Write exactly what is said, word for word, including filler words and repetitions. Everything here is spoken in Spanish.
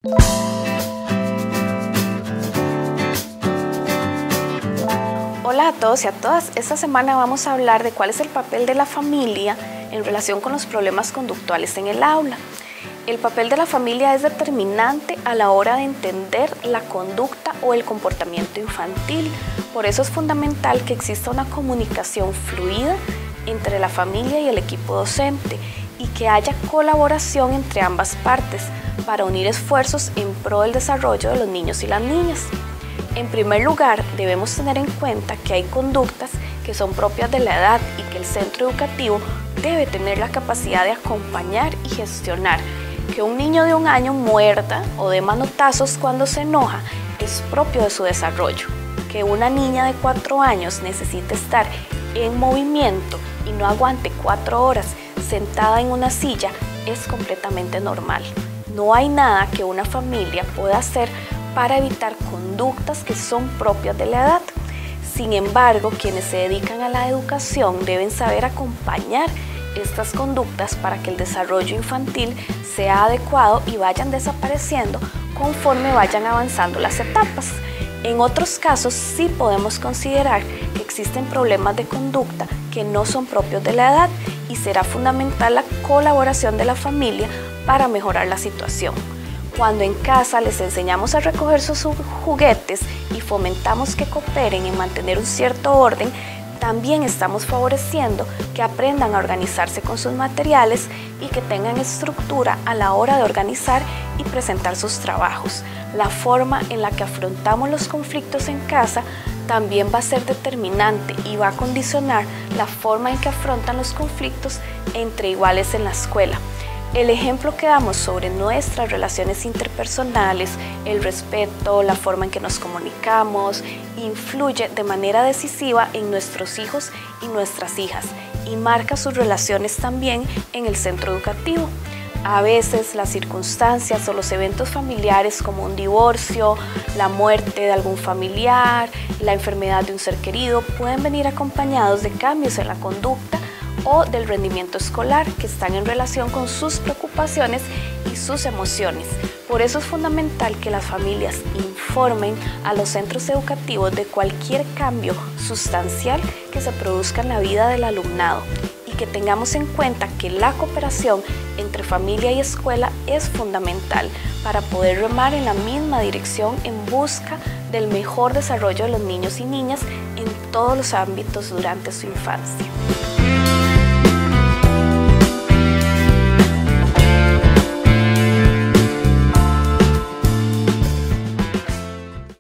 Hola a todos y a todas. Esta semana vamos a hablar de cuál es el papel de la familia en relación con los problemas conductuales en el aula. El papel de la familia es determinante a la hora de entender la conducta o el comportamiento infantil. Por eso es fundamental que exista una comunicación fluida entre la familia y el equipo docente y que haya colaboración entre ambas partes para unir esfuerzos en pro del desarrollo de los niños y las niñas. En primer lugar, debemos tener en cuenta que hay conductas que son propias de la edad y que el centro educativo debe tener la capacidad de acompañar y gestionar. Que un niño de un año muerda o dé manotazos cuando se enoja es propio de su desarrollo. Que una niña de cuatro años necesite estar en movimiento y no aguante cuatro horas sentada en una silla es completamente normal. No hay nada que una familia pueda hacer para evitar conductas que son propias de la edad. Sin embargo, quienes se dedican a la educación deben saber acompañar estas conductas para que el desarrollo infantil sea adecuado y vayan desapareciendo conforme vayan avanzando las etapas. En otros casos sí podemos considerar que existen problemas de conducta que no son propios de la edad y será fundamental la colaboración de la familia para mejorar la situación. Cuando en casa les enseñamos a recoger sus juguetes y fomentamos que cooperen en mantener un cierto orden, también estamos favoreciendo que aprendan a organizarse con sus materiales y que tengan estructura a la hora de organizar y presentar sus trabajos. La forma en la que afrontamos los conflictos en casa también va a ser determinante y va a condicionar la forma en que afrontan los conflictos entre iguales en la escuela. El ejemplo que damos sobre nuestras relaciones interpersonales, el respeto, la forma en que nos comunicamos, influye de manera decisiva en nuestros hijos y nuestras hijas y marca sus relaciones también en el centro educativo. A veces las circunstancias o los eventos familiares como un divorcio, la muerte de algún familiar, la enfermedad de un ser querido pueden venir acompañados de cambios en la conducta o del rendimiento escolar que están en relación con sus preocupaciones y sus emociones. Por eso es fundamental que las familias informen a los centros educativos de cualquier cambio sustancial que se produzca en la vida del alumnado y que tengamos en cuenta que la cooperación entre familia y escuela es fundamental para poder remar en la misma dirección en busca del mejor desarrollo de los niños y niñas en todos los ámbitos durante su infancia.